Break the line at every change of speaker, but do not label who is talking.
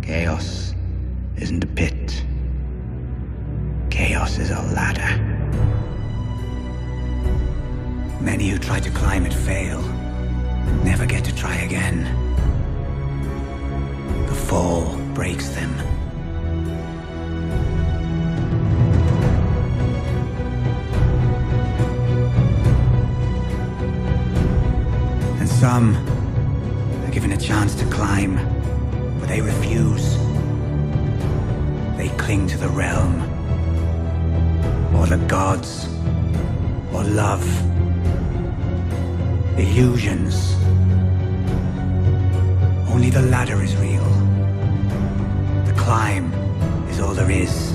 Chaos isn't a pit. Chaos is a ladder. Many who try to climb it fail, never get to try again. The fall breaks them. And some are given a chance to climb, but they refuse. They cling to the realm, or the gods, or love. Illusions. Only the ladder is real. The climb is all there is.